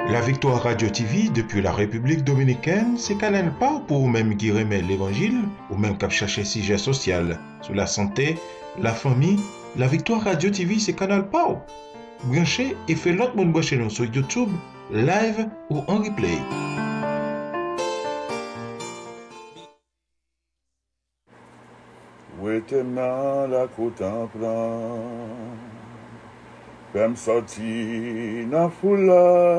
La Victoire Radio TV depuis la République Dominicaine, c'est Canal pas pour vous-même qui remet l'Évangile, ou même qui chercher sujet social, sur la santé, la famille. La Victoire Radio TV, c'est Canal pas. Branchez et fait l'autre monde brancher nous sur YouTube, live ou en replay. Où était la contemplant, fais-moi sortir dans la foule,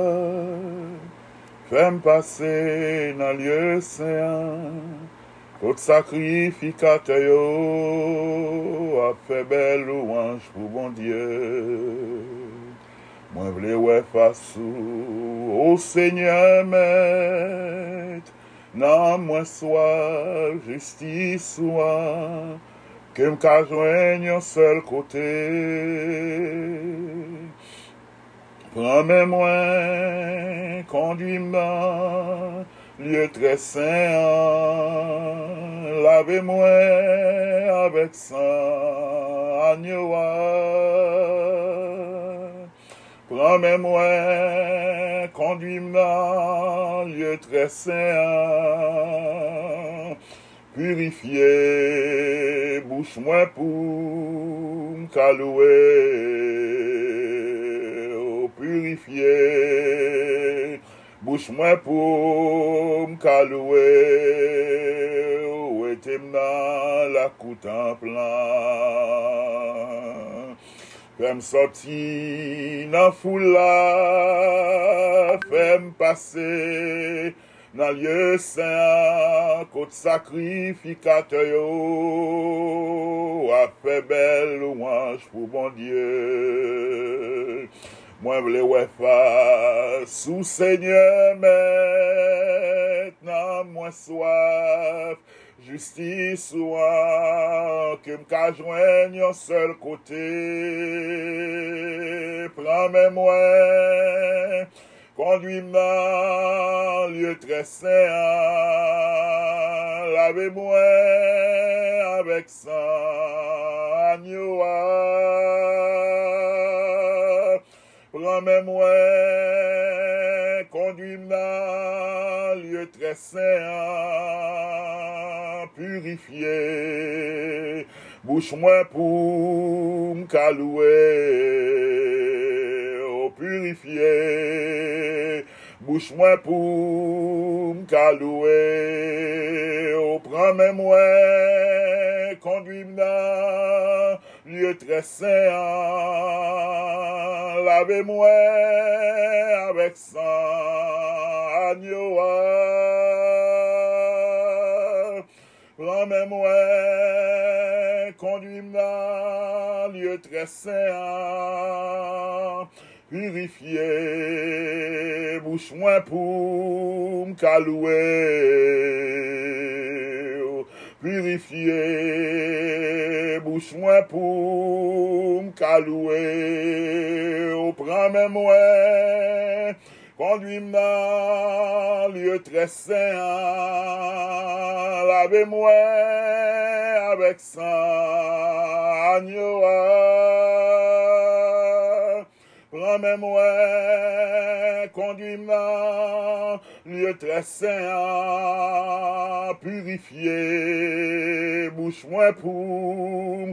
fais-moi passer dans le lieu saint, côté sacrificateur, a fait belle louange pour bon Dieu. Moi, je voulais face au Seigneur, maître. Non, moi, soit justice, soit que m'ka joigne un seul côté. Prends-moi, conduis-moi, lieu très saint, lavez-moi avec sang agneau. Prends-moi, conduis-moi, lieu très saint, purifié, bouche-moi pour m'calouer, oh, purifié, bouche-moi pour m'calouer, oh, était-moi la contemplant. Fais-moi sortir dans la foule, fais-moi passer dans le lieu saint, côté sacrificateur, a fait belle louange pour bon Dieu. Moi, je voulais face sous Seigneur, maintenant, moi, soif. Justice soit que m'ka joigne un seul côté. Prends-moi, conduis-moi, lieu très saint, lavez-moi avec sang agneau. Prends-moi, conduis-moi, lieu très saint, purifié, bouche-moi pour m'calouer, oh, purifié, bouche-moi pour m'calouer, oh, prends-moi, conduis-moi, lieu très saint, lavez-moi avec sang agneau. Prends-moi, conduis-moi, lieu très saint, purifié, bouche-moi pour m'calouer, purifié, bouche-moi pour m'calouer, oh, prends-moi, conduis-moi, lieu très saint, lavez-moi avec sang agneau. Prends-moi, conduis-moi, lieu très saint, purifié, bouche-moi pour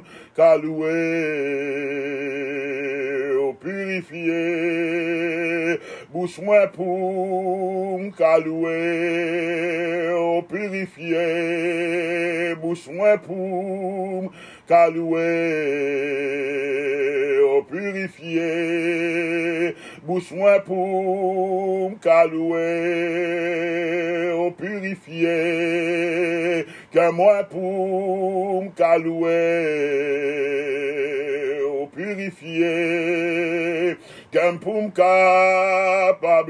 m'calouer, oh, purifié, bouche-moi pour m'calouer, oh, purifié, bouche-moi pour m'calouer, oh, purifié, bouche-moi pour m'calouer, oh, purifié, que moi pour m'calouer, oh, purifié, que pour m'capable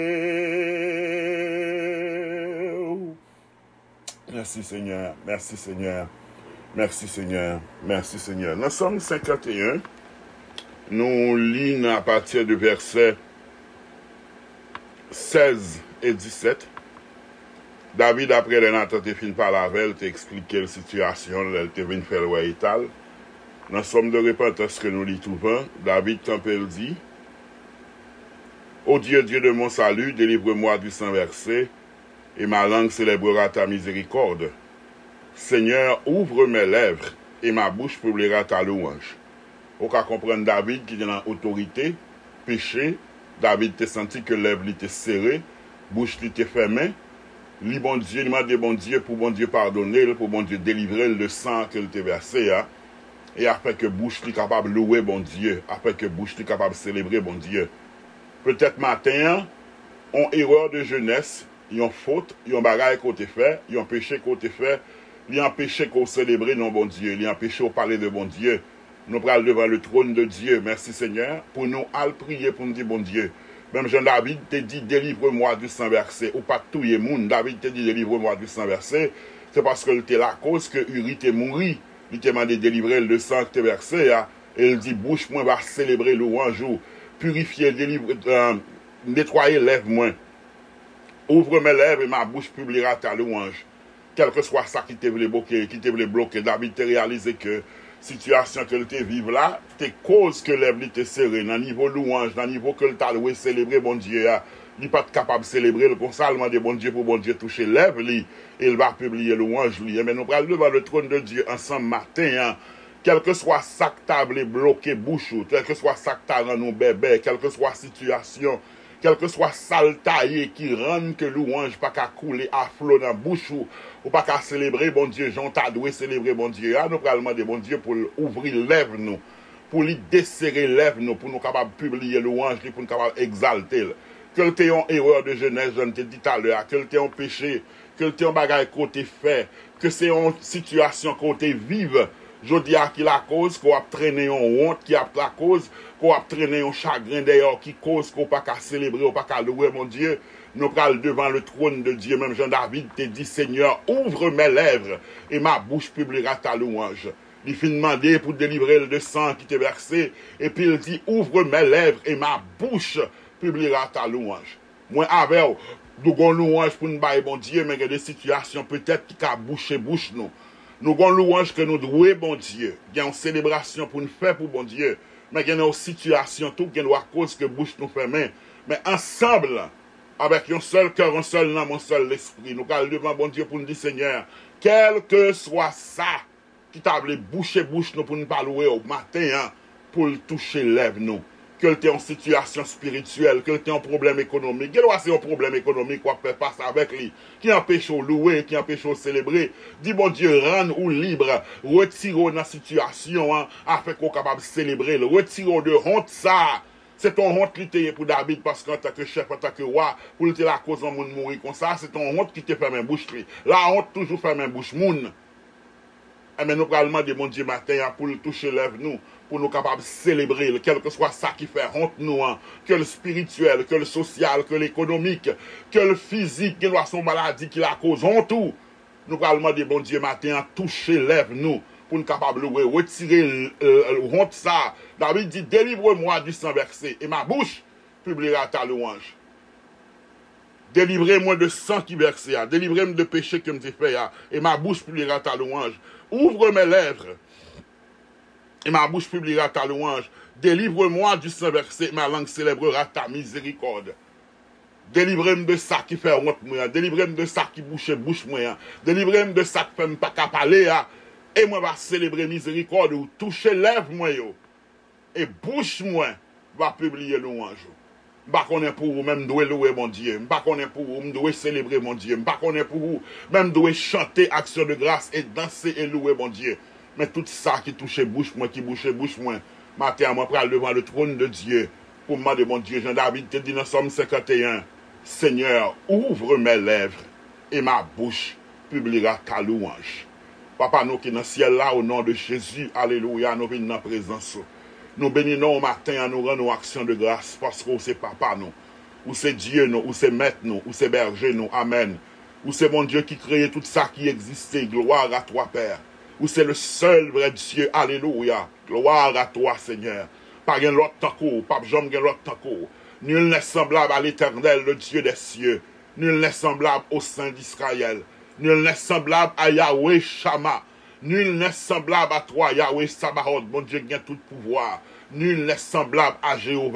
louer. Merci Seigneur, merci Seigneur, merci Seigneur, merci Seigneur. Dans Somme 51, nous lisons à partir du verset 16 et 17. David, après l'entente fin par la veille, t'a expliqué la situation, elle t'a venu faire le étal. Dans Somme de repentance que nous lisons souvent, David, quand il dit, Ô Dieu, Dieu de mon salut, délivre-moi du sang versé, et ma langue célébrera ta miséricorde. Seigneur, ouvre mes lèvres, et ma bouche publiera ta louange. Au cas comprendre David qui est dans l'autorité, péché, David t'a senti que lèvres était serrée, bouche était fermée. Li bon Dieu, il m'a dit bon Dieu pour bon Dieu pardonner, pour bon Dieu délivrer le sang qu'il t'a versé. Et après que bouche est capable de louer bon Dieu, après que bouche est capable de célébrer bon Dieu. Peut-être matin, on erreur de jeunesse, ils ont faute, ils ont bagaille côté fait, ils ont péché côté fait, ils ont péché qu'on célèbre non bon Dieu, ils ont péché au parler de bon Dieu. Nous prenons devant le trône de Dieu, merci Seigneur, pour nous aller prier pour nous dire bon Dieu. Même Jean-David te dit délivre-moi du sang versé, ou pas tout le monde, David te dit délivre-moi du sang versé, c'est parce que c'était la cause que Uri t'est mouru, il t'a demandé de délivrer le sang que t'es versé, et il dit bouche moi va célébrer louange, purifier, délivrer, nettoyer lèvres moi. Ouvre mes lèvres et ma bouche publiera ta louange. Quel que soit ça qui te voulait bloquer, David t'a réalisé que situation que tu vives là, t'es cause que lèvres t'es serré, dans le niveau louange, dans le niveau que tu as loué, célébrer bon Dieu, il n'est pas capable de célébrer le consacrement de bon Dieu pour bon Dieu toucher lèvres, et il va publier louange, mais nous allons devant le trône de Dieu ensemble matin, quel que soit ça que tu as bloqué bouche, quel que soit ça que tu as rendu bébé, quelle que soit situation, quel que soit saltaillé qui rend que louange pas qu'à couler à flot dans la bouche ou pas qu'à célébrer bon Dieu, Jean t'a doué célébrer bon Dieu, nous allons demander bon Dieu pour ouvrir lèvres nous, pour lui desserrer lèvres nous, pour nous capables de publier louange, pour nous capables d'exalter. Que tu aies une erreur de jeunesse, je te dis tout à l'heure, que tu aies un péché, que tu aies un bagage côté fait, que c'est une situation côté vive. Je dis à qui la cause, qu'on a traîné en honte, qui a la cause, qu'on a traîné en chagrin d'ailleurs, qui cause qu'on n'a pas qu'à célébrer, ou pas qu'à louer mon Dieu. Nous prenons devant le trône de Dieu, même Jean-David te dit, Seigneur, ouvre mes lèvres, et ma bouche publiera ta louange. Il fit demander pour délivrer le sang qui t'est versé, et puis il dit, ouvre mes lèvres, et ma bouche publiera ta louange. Moi, avec, nous avons louange pour nous bailler bon Dieu, mais il y a des situations peut-être qui ont bouché bouche nous. Nous avons louange que nous devons bon Dieu. Il y a une célébration pour nous faire pour bon Dieu. Mais il y a une situation tout qui doit cause que bouche nous ferme. Mais ensemble, avec un seul cœur, un seul âme, un seul esprit, nous allons devant bon Dieu pour nous dire Seigneur, quel que soit ça qui t'a boucher bouche nous pour nous pas louer au matin, pour le toucher lèvres nous. Que tu es en situation spirituelle, que tu es en problème économique. Quel est un problème économique qu'on peut passer avec lui, qui empêche de louer, qui empêche de célébrer. Dis bon Dieu, rends ou libre, retire dans la situation, afin qu'on soit capable de célébrer, retire de honte ça. C'est ton honte qui t'est pour David, parce qu'en tant que chef, en tant que roi, pour lutter la cause, on monde mourir comme ça, c'est ton honte qui te fait même bouche. La honte toujours fait même bouche moun. Mais nous allons demander mon Dieu matin pour le toucher lèvres nous, pour nous capables de célébrer, quel que soit ça qui fait honte nous, que le spirituel, que le social, que l'économique, que le physique, que soit son maladie qui la cause honte tout. Nous allons demander mon Dieu matin toucher lèvres nous, pour nous capables de retirer honte ça. David dit, délivre-moi du sang versé, et ma bouche publiera ta louange. Délivrez-moi de sang qui verse, délivrez-moi de péché que me fait, et ma bouche publiera ta louange. Ouvre mes lèvres, et ma bouche publiera ta louange. Délivre-moi du sang versé, ma langue célébrera ta miséricorde. Délivrez-moi de ça qui fait honte moi, délivrez-moi de ça qui bouche moi, délivrez-moi de ça qui fait pas qu'à parler, et moi va célébrer miséricorde, ou toucher lèvres moi, et bouche moi va publier louange. M'pas connaît pour vous même doit louer mon Dieu, m'pas connaît pour vous même doit célébrer mon Dieu, m'pas connaît pour vous même doit chanter action de grâce et danser et louer mon Dieu. Mais tout ça qui touche bouche moi, qui bouche bouche moi, matin moi pral devant le trône de Dieu pour demander mon Dieu. Jean-David te dit dans Somme 51, Seigneur, ouvre mes lèvres et ma bouche publiera ta louange. Papa nous qui dans le ciel là au nom de Jésus, alléluia, nous venons dans la présence. Nous bénissons au matin, nous rendons action de grâce parce que c'est papa nous, ou c'est Dieu nous, ou c'est maître nous, ou c'est berger nous, amen. Ou c'est mon Dieu qui crée tout ça qui existait, gloire à toi Père. Ou c'est le seul vrai Dieu, alléluia, gloire à toi Seigneur. Pas un l'autre tanko, pas jamais l'autre tanko. Nul n'est semblable à l'Éternel, le Dieu des cieux. Nul n'est semblable au Saint d'Israël. Nul n'est semblable à Yahweh Shama. Nul n'est semblable à toi, Yahweh Sabaoth, mon Dieu qui a tout pouvoir. Nul n'est semblable à Jéhovah.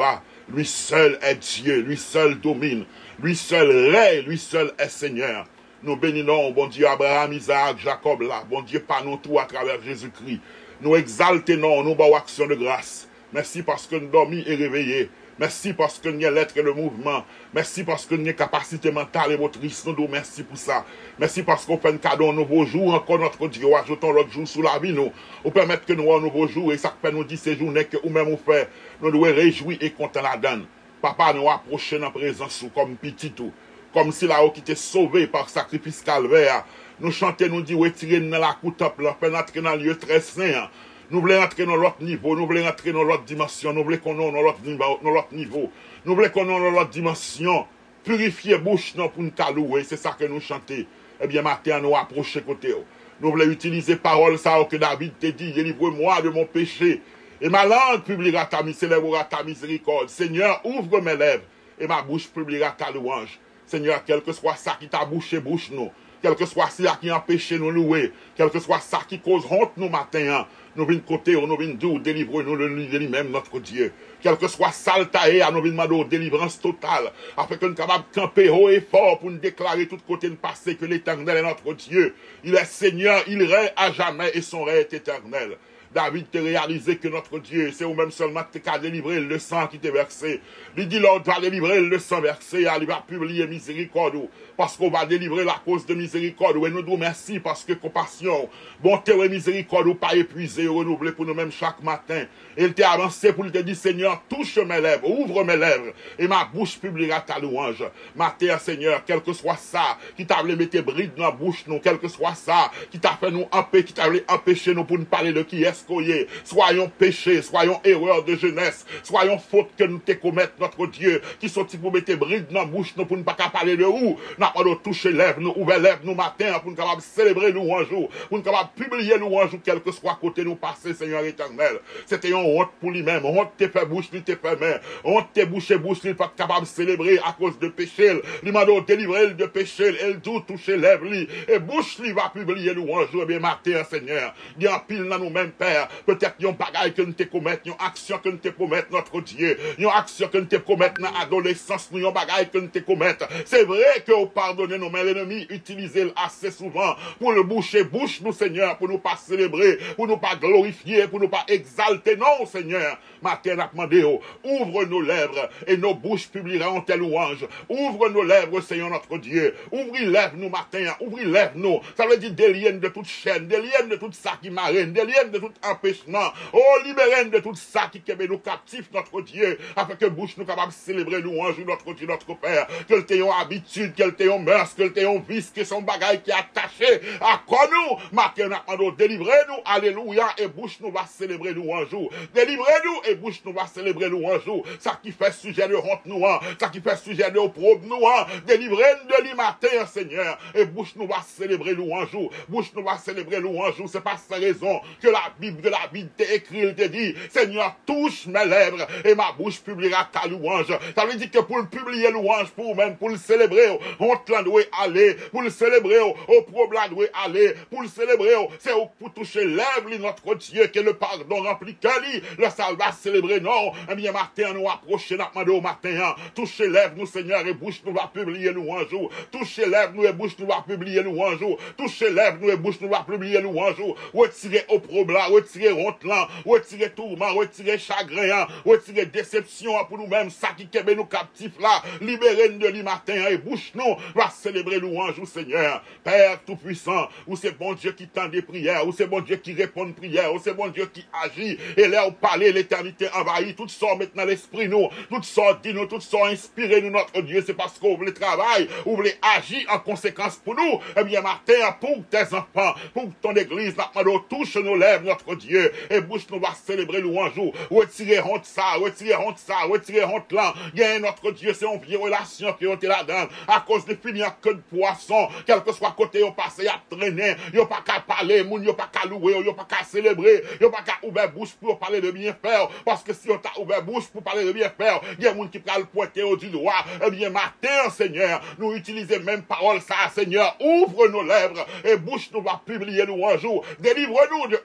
Lui seul est Dieu, lui seul domine, lui seul règne, lui seul est Seigneur. Nous bénissons, bon Dieu, Abraham, Isaac, Jacob, là, bon Dieu, par nous tout à travers Jésus-Christ. Nous exaltons, nous bons action de grâce. Merci parce que nous dormons et réveillés. Merci parce que nous avons l'être et le mouvement. Merci parce que nous avons capacité mentale et motrice. Nous nous merci pour ça. Merci parce qu'on fait un cadeau, un nouveau jour, encore notre Dieu. Ajoutons l'autre jour sous la vie, nous. Ou permettre que nous ayons un nouveau jour. Et ça fait nous dit ces journées que nous-mêmes nous fait. Nous devons réjouir et content la donne. Papa nous approche dans la présence comme petit tout. Comme si là, qui était sauvé par sacrifice calvaire. Nous chantons, nous disons, retirer dans la coupe, là, faire entrer dans le lieu très saint. Nous voulons entrer dans l'autre niveau, nous voulons entrer dans l'autre dimension, nous voulons qu'on ait dans l'autre niveau, nous voulons qu'on ait dans l'autre dimension. Purifier bouche non pour nous talouer, c'est ça que nous chantons. Eh bien, matin, nous approcher côté. Nous voulons utiliser parole ça que David te dit, délivre-moi de mon péché. Et ma langue publiera célébrera ta miséricorde. Seigneur, ouvre mes lèvres et ma bouche publiera ta louange. Seigneur, quel que soit ça qui t'a bouché, bouche nous. Quel que soit ça qui empêche nous louer. Quel que soit ça qui cause honte nous matin. Nous venons côté, nous venons d'où, délivrer-nous de lui-même, notre Dieu. Quel que soit ça le taillé, nous venons demander délivrance totale. Afin que nous soyons capables de camper haut et fort pour nous déclarer tout côté de passé que l'Éternel est notre Dieu. Il est Seigneur, il règne à jamais et son règne est éternel. David te réalisé que notre Dieu, c'est vous-même seulement qui t'a délivré le sang qui t'est versé. Il dit, l'ordre va délivrer le sang versé, il va publier miséricorde, parce qu'on va délivrer la cause de miséricorde. Et nous nous merci parce que compassion, bonté et miséricorde, ou pas épuisé, renouvelé pour nous-mêmes chaque matin. Et il t'a avancé pour te dire, Seigneur, touche mes lèvres, ouvre mes lèvres, et ma bouche publiera ta louange. Matin, Seigneur, quel que soit ça, qui t'a voulu mettre bride dans la bouche, nous, quel que soit ça, qui t'a fait nous empêcher, qui t'a voulu empêcher nous pour nous parler de qui est. Soyons péchés, soyons erreurs de jeunesse, soyons fautes que nous te commettons, notre Dieu, qui sont pour mettre bride dans la bouche, nous, pour ne pas parler de où, n'a pas de toucher lèvres, nous ouvrir lèvres, nous matin, pour nous capables célébrer nous un jour, pour nous capables publier nous un jour, quel que soit côté nous passer, Seigneur éternel. C'était une honte pour lui-même, honte te fait bouche, lui te fait main, honte te bouche, il pas capable de célébrer à cause de péché, lui m'a délivrer de péché, elle doit toucher lèvres, lui, et bouche, lui va publier nous un jour, bien matin, Seigneur, il y a un pile dans nous-mêmes, Père. Peut-être qu'il y a une bagaille que nous te commettons, une action que nous te commettons, notre Dieu. Une action que nous te commettons dans l'adolescence, une bagaille que nous te commettons. C'est vrai que vous pardonnez nous, mais l'ennemi utilise assez souvent pour le boucher, bouche nous, Seigneur, pour nous pas célébrer, pour nous pas glorifier, pour nous pas exalter. Non, Seigneur. Matin, a demandé, ouvre nos lèvres et nos bouches publieront tes louanges. Ouvre nos lèvres, Seigneur, notre Dieu. Ouvre les lèvres nous, matin. Ouvre les lèvres nous. Ça veut dire des liens de toute chaîne, des liens de tout ça qui marine, des liens de tout empêchement. Oh, libérez de tout ça qui keube nous captifs, notre Dieu, afin que bouche nous capables de célébrer louange, notre Dieu, notre Père. Que t'ayons habitude, que t'ayons mœurs, que t'ayons vice, que son bagaille qui est attaché à quoi nous. Matin, nous délivrez-nous, alléluia, et bouche nous va célébrer louange. Délivrez-nous, et bouche nous va célébrer louange. Ça qui fait sujet de honte nous, ça qui fait sujet de opprobre nous, délivrez-nous de lui matin, Seigneur, et bouche nous va célébrer louange. Bouche nous va célébrer louange. C'est pas sans raison que la Bible t'est écrit, il te dit, Seigneur, touche mes lèvres et ma bouche publiera ta louange. Ça veut dire que pour le publier louange, pour même, pour le célébrer, honte là doit aller, pour le célébrer, au problème doit aller, pour le célébrer, c'est pour toucher lèvres, notre Dieu, que le pardon remplit que lui, le salut va célébrer, non, eh bien, matin, nous approcher, nous demander au matin, toucher lèvres, nous, Seigneur, et bouche, nous va publier louange, toucher lèvres, nous, et bouche, nous va publier louange, toucher lèvres, nous, et bouche, nous va publier louange, retirer au problème, retirer honte là, retirer tourment, retirer chagrin, retirer déception pour nous-mêmes, ça qui kebe nous captifs là, libérer nous de lui matin, et bouche nous, va célébrer louange au Seigneur, Père tout-puissant, où c'est bon Dieu qui tend des prières, où c'est bon Dieu qui répond aux prières, où c'est bon Dieu qui agit, et là, au palais, l'éternité envahit, tout sort maintenant l'esprit nous, tout sort dit nous, tout sort inspiré nous, notre Dieu, c'est parce qu'on voulait travailler, on voulait agir en conséquence pour nous, eh bien, matin, pour tes enfants, pour ton église, maintenant, touche nos lèvres, notre Dieu, et bouche nous va célébrer louange, retirer honte ça, retirer honte ça, retirer honte là, bien, notre Dieu, c'est une vieille relation qui ont été là-dedans, à cause de finir que de poisson, quel que soit côté, on passe à traîner, yon pas qu'à parler, moun yon pas qu'à louer, yon pas qu'à célébrer, yon pas qu'à ouvrir bouche pour parler de bien faire, parce que si on t'a ouvert bouche pour parler de bien faire, il y a moun qui prend le pointer au du doigt, eh bien, matin, Seigneur, nous utilisons même parole ça, Seigneur, ouvre nos lèvres, et bouche nous va publier nous un jour, délivre-nous de opprobre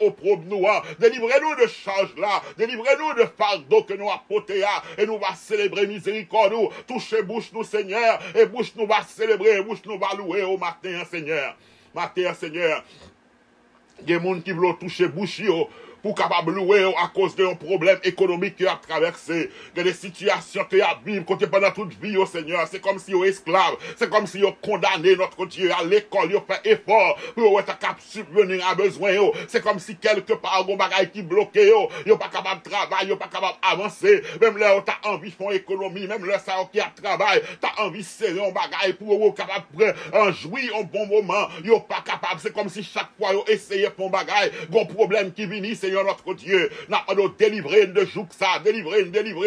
nous, délivrez-nous de charge là, délivrez-nous de fardeau que nous apportons, et nous va célébrer miséricorde, touchez bouche nous, Seigneur, et bouche nous va célébrer, et bouche nous va louer au matin, Seigneur. Matin, Seigneur, il y a des gens qui veulent toucher bouche, pour capable louer à cause d'un problème économique qui a traversé, de des situations qui a vécu côté pendant toute vie, au Seigneur. C'est comme si vous esclaves, c'est comme si vous condamné notre Dieu à l'école, vous fait effort pour être capable de subvenir à besoin. C'est comme si quelque part, vous bagaille qui bloqué, vous pas capable de travailler, vous pas capable d'avancer. Même là, vous avez envie de faire économie, même là, ça qui a travail, tu as envie de serrer un bagaille pour vous capable de jouir un bon moment, vous pas capable. C'est comme si chaque fois vous essayez de faire un bagaille, un problème qui vient, Seigneur notre Dieu, n'a pas de délivrer de jouk ça, délivrer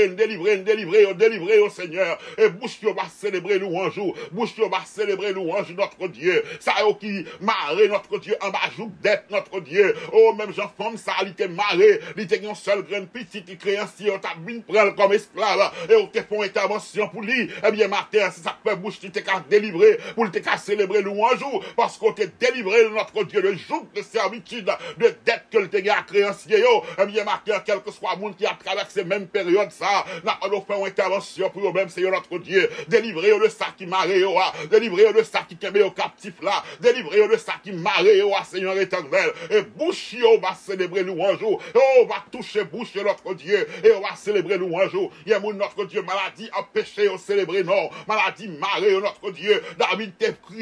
au Seigneur. Et bouche qui va célébrer louange, bouche qui va célébrer louange notre Dieu. Ça qui marre notre Dieu en bas jouk d'être notre Dieu. Oh, même Jean femme ça, il était marré, il était un seul grain petit qui créancier, on t'a bien prendre comme esclave, et on te fait une intervention pour lui. Eh bien, matin, c'est ça que bouche qui t'es qu'à délivrer, pour te qu'à célébrer louange, parce qu'on t'a délivré notre Dieu de jouk de servitude, de dette que le t'es à créancier. Eh bien, matin, quel que soit le monde qui a traversé même période, ça, n'a pas fait une intervention pour eux-mêmes, Seigneur notre Dieu. Délivrez de ça qui marre, délivrez de ça qui kembe au captif là, délivrez de ça qui marre, Seigneur éternel. Et bouche, on va célébrer louange, on va toucher bouche notre Dieu, et on va célébrer louange. Il y a notre Dieu, maladie empêchée, on célébrer non, maladie marre, notre Dieu. David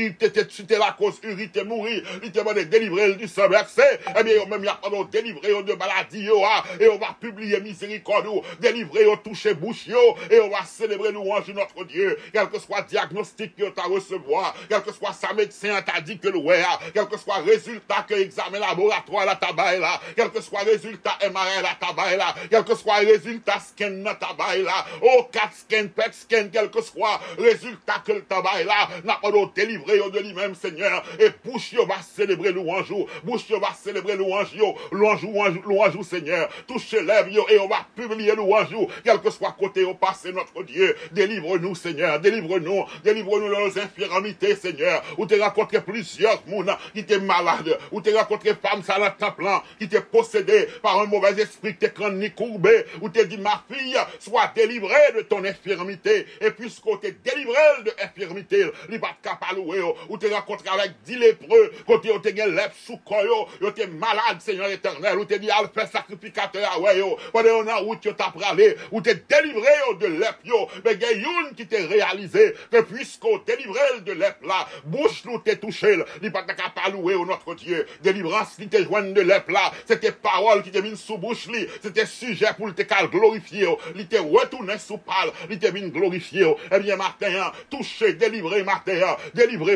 t'es la cause, Uri t'es mourir, il t'a demandé délivrer du sang versé. Eh bien, même il y a pas de délivrer de maladie, et on va publier miséricorde, délivrer, toucher bouche, et on va célébrer louange notre Dieu. Quel que soit diagnostic que tu as recevoir, quel que soit sa médecin t'a dit que le quel que soit résultat que examen laboratoire la tabac là, quel que soit résultat MRI la tabac là, quel que soit résultat scan la tabac là, oh 4 scan, PET scan, quel que soit résultat que le tabac là, n'a pas de délivrer de lui-même, Seigneur, et bouche va célébrer louange, bouche va célébrer louange, louange, Seigneur, touchez lèvres et on va publier louange, quel que soit côté au passé, notre Dieu, délivre-nous, Seigneur, délivre-nous de nos infirmités, Seigneur, où tu as rencontré plusieurs mouns qui étaient malades, où tu as rencontré femmes à la plan qui étaient possédées par un mauvais esprit, qui t'es ni courbé, où tu as dit, ma fille, sois délivrée de ton infirmité, et puisqu'on t'est délivré de l'infirmité, il va te capalouer, où tu as rencontré avec 10 lépreux, côté où tu as lèvres sous coyo, où tu es malade, Seigneur éternel, où tu as dit, al fait sacrificateur, ouais, pendant on a route, tu t'as pralé, où tu es délivré de l'ép, mais il y a une qui t'est réalisé, que puisqu'on délivré de l'ép là, bouche nous t'est touché, il va te capalouer, notre Dieu, délivrance qui t'est joint de l'ép là, c'était parole qui t'est mis sous bouche, c'était sujet pour te glorifier, il t'est retourné sous parle, il t'est mis glorifier, eh bien, matin, touché, délivré, matin, délivré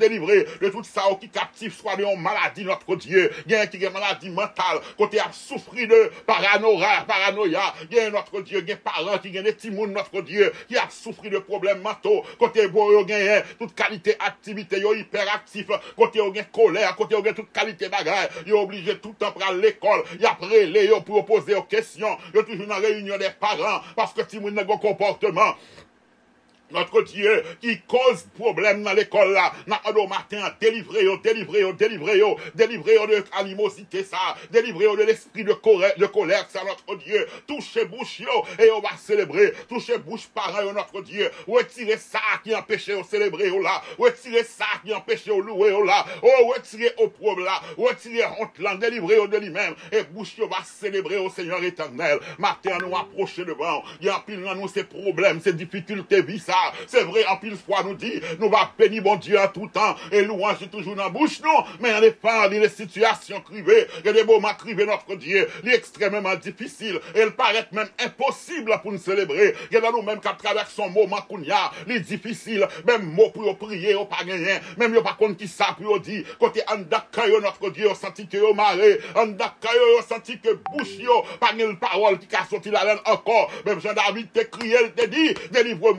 de tout ça qui captive, soit de maladie, notre Dieu, il y a qui est maladie mentale, côté a souffri de paranoïa, il y a notre Dieu, il y a des parents qui ont des petits mouns, notre Dieu, qui a souffri de problèmes mentaux, côté bon, il y a toute qualité activité, il hyperactif, côté il y a colère, côté il y a toute qualité bagarre, il est obligé tout le temps pour aller à l'école, il y a après Léo pour poser aux questions, il y a toujours une réunion des parents, parce que si vous n'avez pas de comportement, notre Dieu, qui cause problème dans l'école là, n'a pas de matin, délivrez de animosité ça, délivrez de l'esprit de colère, ça, notre Dieu, touchez bouche et on va célébrer, touchez bouche parents, notre Dieu, retirez ça qui empêche de célébrer là, retirez ça qui empêche de louer là, oh, retirez au problème là, retirez honte là, délivrez de lui-même, et bouche va célébrer au Seigneur éternel, matin nous approcher devant, il y a pile dans nous ces problèmes, ces difficultés, vie ça, c'est vrai, en pile fois nous dit, nous va bénir bon Dieu en tout temps, et louange toujours dans la bouche, non, mais en effet, il y a des situations crivées, il y a des moments crivés, notre Dieu, il est extrêmement difficile, et il paraît même impossible pour nous célébrer, il y a dans nous-mêmes qu'à travers son moment qu'on y a, il est difficile, même mot pour prier, ou pas gagner, même il pas contre qui ça pour dire, côté en d'accueil, notre Dieu, on senti que vous marrez, en d'accueil, on senti que bouche, pas une parole qui a sorti la laine encore, même Jean-David t'a crié, il t'a dit, délivre-moi du sang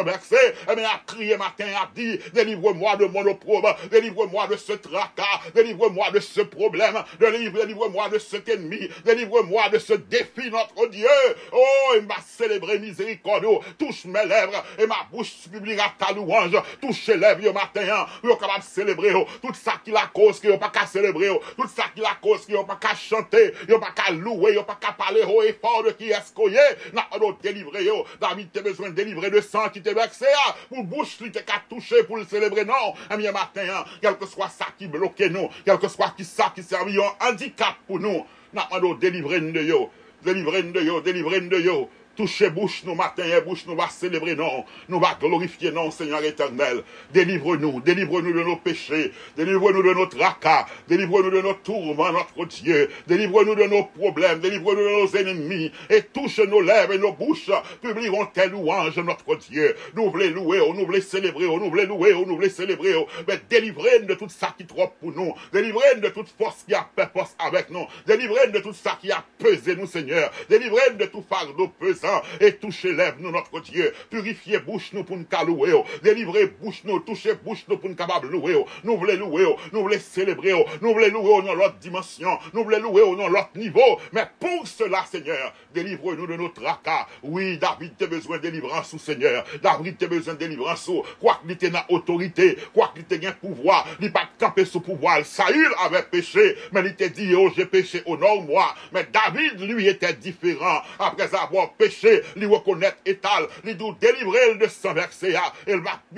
sang versé, eh bien, a crié matin, a dit, délivre-moi de mon opprobre, délivre-moi de ce tracas, délivre-moi de ce problème, délivre-moi de cet ennemi, délivre-moi de ce défi, notre Dieu. Oh, il m'a célébré miséricorde, touche mes lèvres, et ma bouche publiera ta louange, touche les lèvres, matin, yo capable de célébrer, tout ça qui la cause, qui yo pas qu'à célébrer, tout ça qui la cause, qui yo pas qu'à chanter, yo pas qu'à louer, yo pas qu'à parler haut et fort de qui est-ce qu'on y est, n'a pas d'autre délivrer, David t'as besoin de délivrer de sang qui t'est versé, pour bouche qui t'es qu'à toucher pour le célébrer, non, un bien matin, quel que soit ça qui bloque nous, quel que soit qui ça qui servit un handicap pour nous, n'a pas d'autre délivrer de yo, délivrer de yo, délivrer de yo. Touchez bouche nous matin et bouche nous va célébrer non, nous va glorifier non Seigneur éternel. Délivre-nous de nos péchés, délivre-nous de nos tracas, délivre-nous de nos tourments notre Dieu, délivre-nous de nos problèmes, délivre-nous de nos ennemis et touche nos lèvres et nos bouches, publieront tes louanges notre Dieu. Nous voulons louer, nous voulons célébrer, nous voulons louer, nous voulons célébrer, mais délivrez-nous de tout ça qui trop pour nous, délivrez-nous de toute force qui a fait force avec nous, délivrez-nous de tout ça qui a pesé nous Seigneur, délivrez-nous de tout fardeau pesant et touchez lèvres nous notre Dieu, purifiez bouche nous pour nous louer, délivrez bouche nous, touchez bouche nous pour nous capable louer, nous voulons louer, nous voulons célébrer, nous voulons louer dans l'autre dimension, nous voulons louer dans l'autre niveau, mais pour cela Seigneur, délivre-nous de nos tracas. Oui, David a besoin de délivrance au Seigneur, David a besoin de délivrance, quoi qu'il était dans autorité, quoi qu'il était gain pouvoir, il pas camper sous pouvoir, Saül avait péché, mais il était dit, oh j'ai péché, honore-moi, mais David lui était différent, après avoir péché, lui reconnaître étal, lui doit délivrer de sang versé, il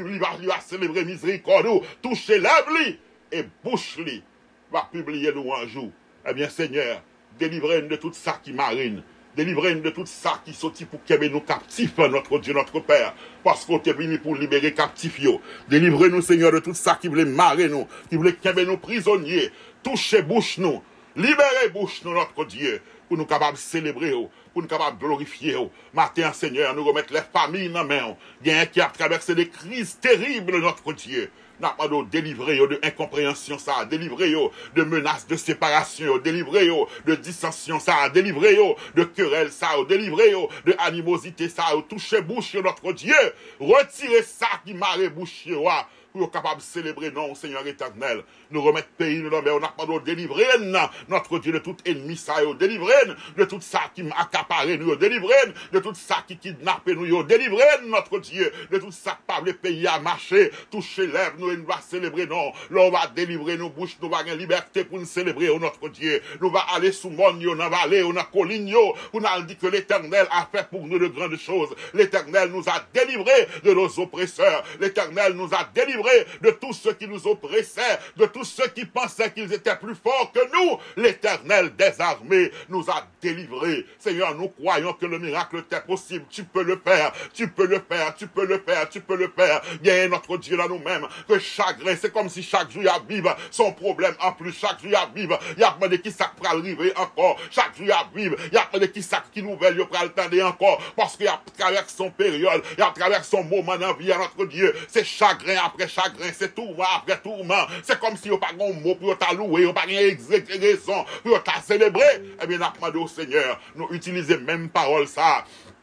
va célébrer miséricorde, toucher lèvres et bouche lui, va publier nous un jour. Eh bien Seigneur, délivrez-nous de tout ça qui marine, délivrez-nous de tout ça qui sortit pour qu'elle nous captifs, notre Dieu, notre Père, parce qu'on est venu pour libérer captifs. Délivrez-nous Seigneur de tout ça qui voulait marrer nous, qui voulait qu'elle nous prisonniers, touchez bouche nous, libérez bouche nous notre Dieu, pour nous capables de célébrer, pour nous capables de glorifier. Matin, Seigneur, nous remettre les familles dans la main. Il y a un qui a traversé des crises terribles, notre Dieu. Nous avons délivré de incompréhension, ça, délivré de menaces de séparation, délivré de dissension, ça, délivré de querelles, ça, délivré de animosité, ça, toucher bouche, notre Dieu. Retirez ça qui marre bouche, pour capable de célébrer, non, Seigneur éternel. Nous remettre pays, nous, mais on n'a pas de délivrer, notre Dieu, de tout ennemi, ça, délivrer de tout ça qui m'accapare, nous, délivrer de tout ça qui kidnappe, nous, délivrer, notre Dieu, de tout ça qui parle le pays à marcher, toucher lèvres, nous, et nous va célébrer, non. Là, on va délivrer nos bouches, nous va avoir liberté pour nous célébrer, notre Dieu. Nous va aller sous monde, dans la vallée, dans la colline, pour nous dire que l'éternel a fait pour nous de grandes choses. L'éternel nous a délivrés de nos oppresseurs. L'éternel nous a délivrés de tous ceux qui nous oppressaient, de tous ceux qui pensaient qu'ils étaient plus forts que nous. L'éternel des armées nous a délivrés. Seigneur, nous croyons que le miracle est possible. Tu peux le faire, tu peux le faire, tu peux le faire, tu peux le faire. Bien notre Dieu là nous-mêmes, que chagrin, c'est comme si chaque jour il y a vivre son problème en plus, chaque jour il y a vivre, il y a demandé qui ça peut arriver encore, chaque jour il y a vivre, il y a demandé qui ça qui nouvelle, il peut attendre encore, parce qu'il y a travers son période, il y a travers son moment dans la vie à notre Dieu, c'est chagrin après chagrin, c'est tourment après tourment, c'est comme si il n'y a pas de mot pour t'allouer, il n'y a pas de raison pour t'a célébrer. Eh bien, nous demandons au Seigneur, nous utiliser même parole ça,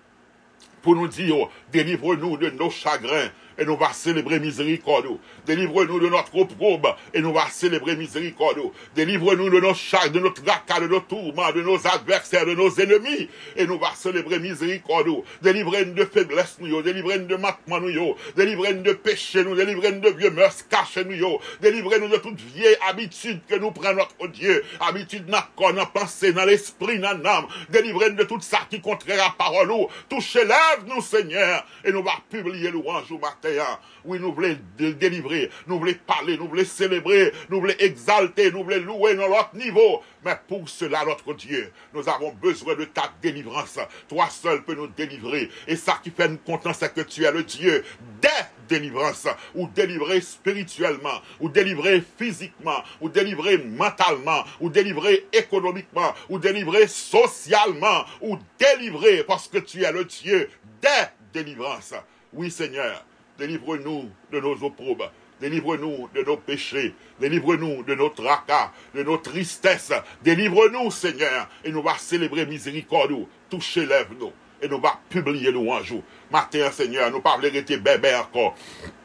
pour nous dire, délivre-nous de nos chagrins, et nous va célébrer miséricorde. Délivre-nous de notre opprobre, et nous va célébrer miséricorde. Délivre-nous de nos charges, de notre tracas, de nos tourments, de nos adversaires, de nos ennemis, et nous va célébrer miséricorde. Délivrez-nous de faiblesse, nous, délivrez-nous de manquement, nous, délivrez-nous de péché, nous, délivrez-nous de vieux mœurs cachés, nous, délivrez-nous de toute vieille habitude que nous prenons notre Dieu, habitude dans le corps, dans la pensée, dans l'esprit, dans l'âme, délivrez-nous de tout ça qui contraire à parole, touchez lève-nous, Seigneur, et nous va publier louange au matin. Oui, nous voulons délivrer, nous voulons parler, nous voulons célébrer, nous voulons exalter, nous voulons louer dans notre niveau. Mais pour cela, notre Dieu, nous avons besoin de ta délivrance. Toi seul peux nous délivrer. Et ça qui fait nous content, c'est que tu es le Dieu des délivrances, ou délivrer spirituellement, ou délivrer physiquement, ou délivrer mentalement, ou délivrer économiquement, ou délivrer socialement, ou délivrer parce que tu es le Dieu des délivrances. Oui, Seigneur. Délivre-nous de nos opprobes, délivre-nous de nos péchés, délivre-nous de nos tracas, de nos tristesses, délivre-nous, Seigneur, et nous va célébrer miséricorde, toucher lève-nous, et nous va publier louange. Matin, Seigneur, nous pas voulons rester bébé encore.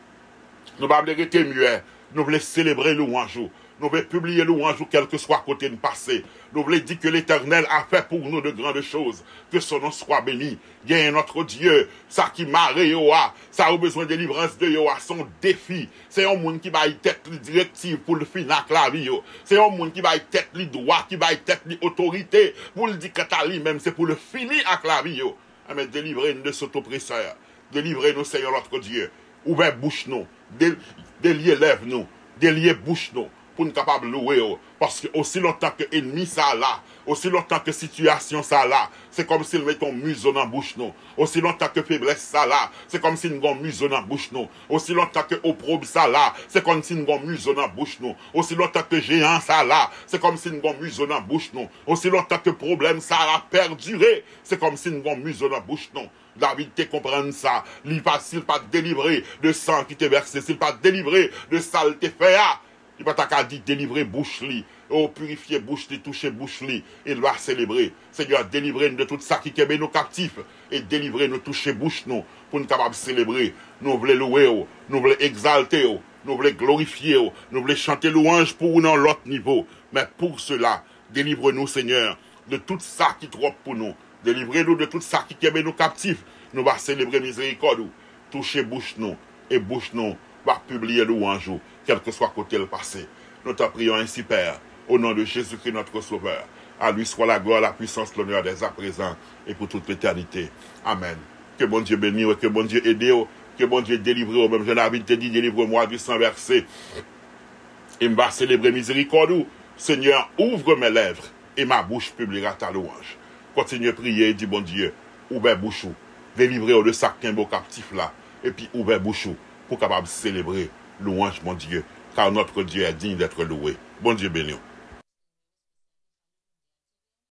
Nous pas voulons rester muet. Nous voulons célébrer louange. Nous voulons publier louange quel que soit côté de passé. Nous voulons dire que l'Éternel a fait pour nous de grandes choses. Que son nom soit béni. Il y a notre Dieu. Ça qui marre Yoa. Ça a besoin de délivrance de Yoa. Son défi. C'est un monde qui va y tête directive pour le finir la vie. C'est un monde qui va y tête li droit, qui va y tête li autorité. Pour le dire que même c'est pour le finir avec la vie. Mais délivrez-nous de cet oppresseur. Délivrez-nous, Seigneur notre Dieu. Ouvrez bouche nous. Déliez lèvres nous. Déliez bouche nous. Pour nous capables de louer. Parce que aussi longtemps que l'ennemi ça là, aussi longtemps que situation ça là, c'est comme s'il met ton museau dans la bouche nous. Aussi longtemps que faiblesse ça là, c'est comme s'il met un museau dans la bouche nous. Aussi longtemps que opprobre ça là, c'est comme s'il met un museau dans la bouche nous. Aussi longtemps que géant ça là, c'est comme s'il met un museau dans la bouche nous. Aussi longtemps que problème ça a perduré, c'est comme s'il met un museau dans la bouche nous. David te comprendre ça. Il facile pas délivrer de sang qui te versé, s'il pas délivrer de saleté fait. Il va t'as dit délivrer bouche li, purifier bouche li, toucher bouche li, et il va célébrer. Seigneur, délivrer de tout ça qui kebe nous captifs, et délivrer nous, toucher bouche nous, pour nous capables de célébrer. Nous voulons louer, nous voulons exalter, nous voulons glorifier, nous voulons chanter louange pour nous dans l'autre niveau. Mais pour cela, délivre-nous, Seigneur, de tout ça qui est trop pour nous. Délivrez-nous de tout ça qui kebe nous captifs. Nous va célébrer miséricorde, toucher bouche nous, et bouche nous va publier louange, quel que soit côté le passé. Nous t'en prions ainsi, Père, au nom de Jésus-Christ, notre Sauveur. À lui soit la gloire, la puissance, l'honneur dès à présent et pour toute l'éternité. Amen. Que bon Dieu bénisse, que bon Dieu aide, que bon Dieu délivre. Même David te dit, délivre-moi du sang versé. Et me va célébrer miséricorde. Seigneur, ouvre mes lèvres et ma bouche publiera ta louange. Continue à prier et dis, bon Dieu, ouvre bouche, délivrez de ça qu'un beau captif là. Et puis ouvre bouche pour capable célébrer louange, mon Dieu, car notre Dieu est digne d'être loué. Bon Dieu béni.